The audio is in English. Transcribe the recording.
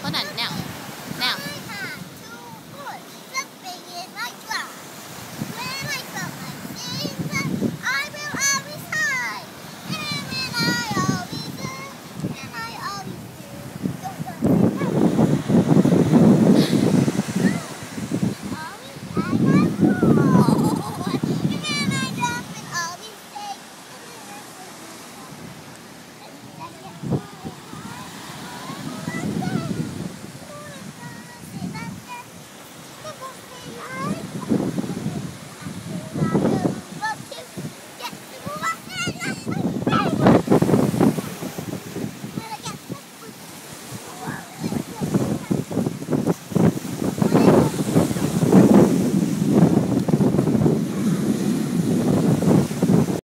เพราะนั้นเนี่ย